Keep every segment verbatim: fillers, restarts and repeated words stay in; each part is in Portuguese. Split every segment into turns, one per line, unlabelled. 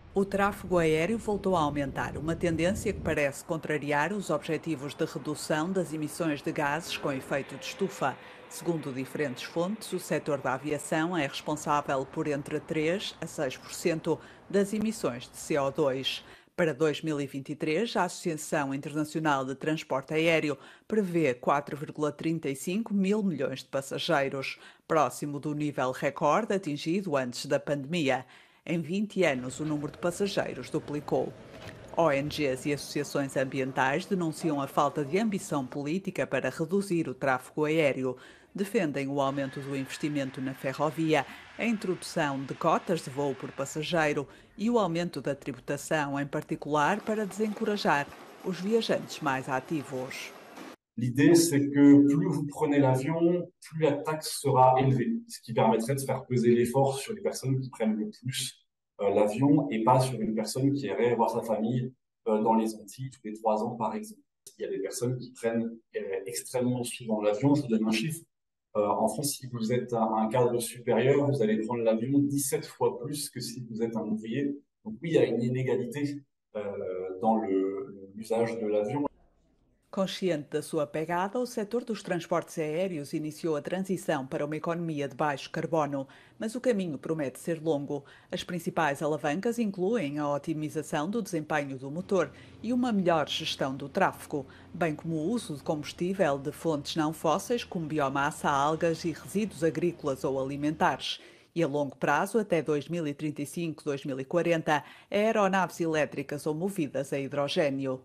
O tráfego aéreo voltou a aumentar, uma tendência que parece contrariar os objetivos de redução das emissões de gases com efeito de estufa. Segundo diferentes fontes, o setor da aviação é responsável por entre três a seis por cento das emissões de C O dois. Para dois mil e vinte e três, a Associação Internacional de Transporte Aéreo prevê quatro vírgula trinta e cinco mil milhões de passageiros, próximo do nível recorde atingido antes da pandemia. Em vinte anos, o número de passageiros duplicou. O N Gs e associações ambientais denunciam a falta de ambição política para reduzir o tráfego aéreo. Defendem o aumento do investimento na ferrovia, a introdução de cotas de voo por passageiro e o aumento da tributação, em particular para desencorajar os viajantes mais ativos.
L'idée, c'est que plus vous prenez l'avion, plus la taxe sera élevée, ce qui permettrait de faire peser l'effort sur les personnes qui prennent le plus euh, l'avion et pas sur une personne qui irait voir sa famille euh, dans les Antilles tous les trois ans, par exemple. Il y a des personnes qui prennent euh, extrêmement souvent l'avion. Je vous donne un chiffre. Euh, en France, si vous êtes un, un cadre supérieur, vous allez prendre l'avion dix-sept fois plus que si vous êtes un ouvrier. Donc oui, il y a une inégalité euh, dans le- l'usage de l'avion.
Consciente da sua pegada, o setor dos transportes aéreos iniciou a transição para uma economia de baixo carbono, mas o caminho promete ser longo. As principais alavancas incluem a otimização do desempenho do motor e uma melhor gestão do tráfego, bem como o uso de combustível de fontes não fósseis como biomassa, algas e resíduos agrícolas ou alimentares. E a longo prazo, até dois mil e trinta e cinco, dois mil e quarenta, aeronaves elétricas ou movidas a hidrogênio.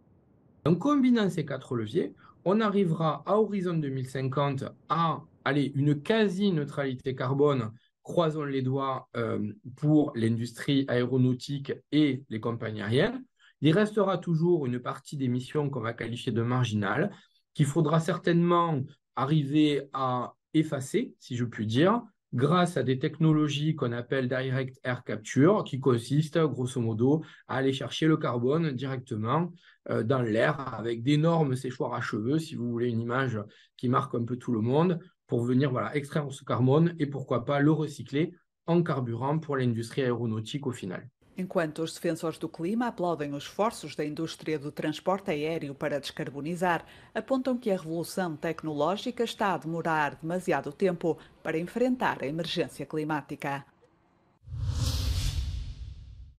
En combinant ces quatre leviers, on arrivera à horizon deux mille cinquante à aller une quasi-neutralité carbone, croisons les doigts euh, pour l'industrie aéronautique et les compagnies aériennes. Il restera toujours une partie d'émissions qu'on va qualifier de marginales, qu'il faudra certainement arriver à effacer, si je puis dire, grâce à des technologies qu'on appelle direct air capture, qui consistent grosso modo à aller chercher le carbone directement euh, dans l'air avec d'énormes séchoirs à cheveux, si vous voulez une image qui marque un peu tout le monde, pour venir voilà, extraire ce carbone et pourquoi pas le recycler en carburant pour l'industrie aéronautique au final.
Enquanto os defensores do clima aplaudem os esforços da indústria do transporte aéreo para descarbonizar, apontam que a revolução tecnológica está a demorar demasiado tempo para enfrentar a emergência climática.